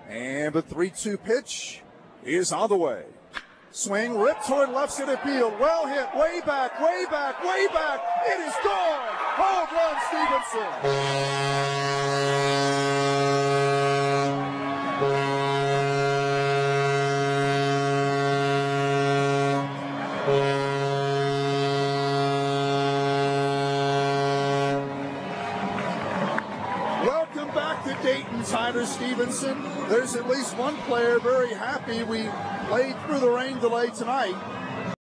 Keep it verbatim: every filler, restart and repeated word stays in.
And the three two pitch is on the way. Swing, rip toward left center field. Well hit, way back, way back, way back. It is gone. Home run, Welcome back to Dayton, Tyler Stephenson. There's at least one player very happy we played through the rain delay tonight.